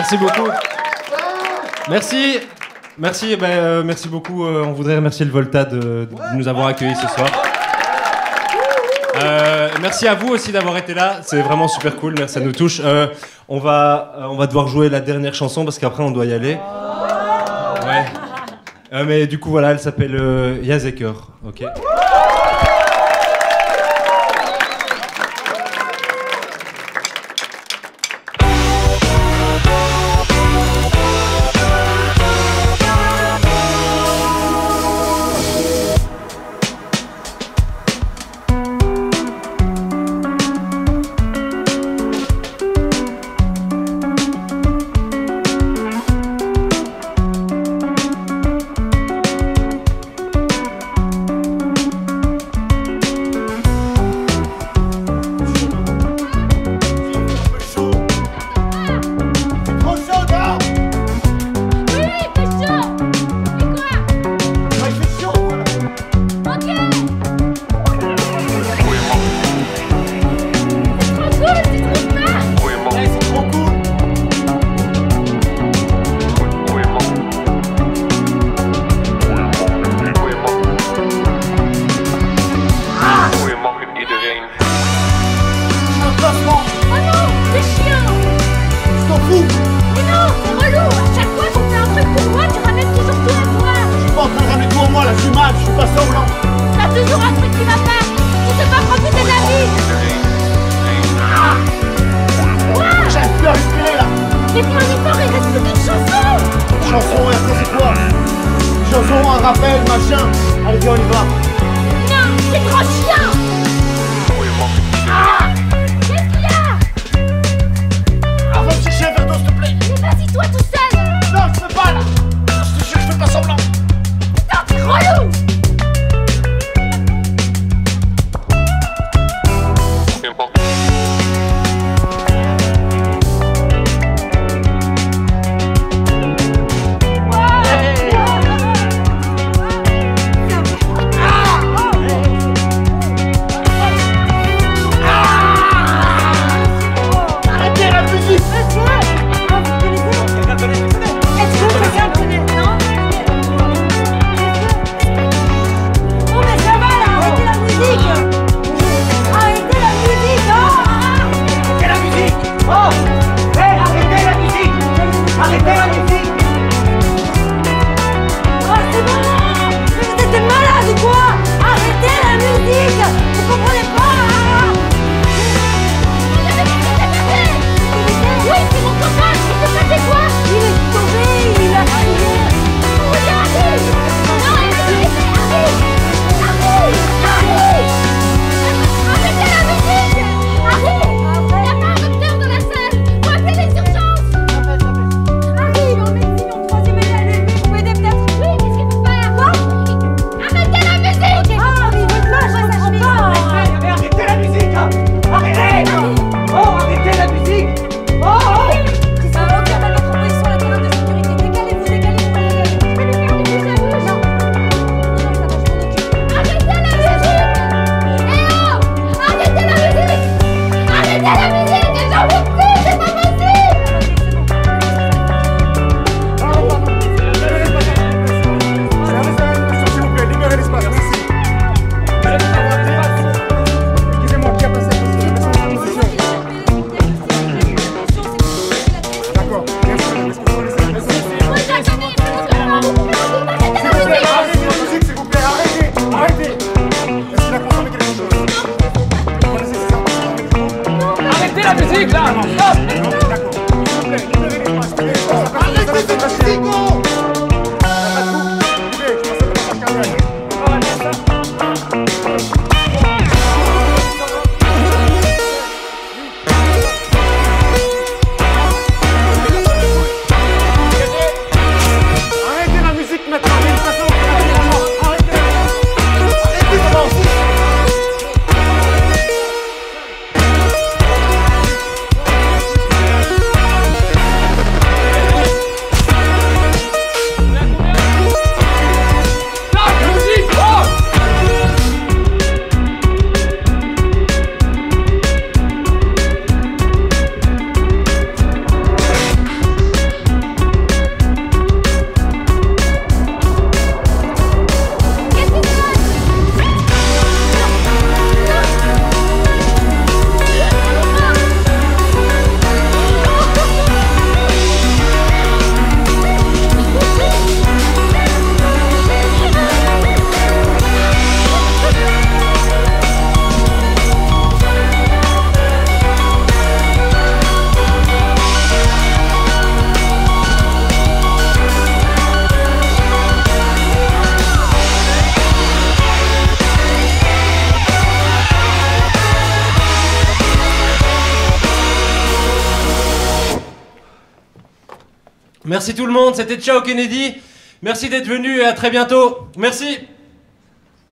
Merci beaucoup. Merci. Merci, merci beaucoup. On voudrait remercier le Volta de nous avoir accueillis ce soir. Merci à vous aussi d'avoir été là. C'est vraiment super cool. Merci, ça nous touche. On va devoir jouer la dernière chanson parce qu'après on doit y aller. Ouais. Mais du coup voilà, elle s'appelle Yazeker. Ok. Merci tout le monde, c'était Ciao Kennedy. Merci d'être venu et à très bientôt. Merci.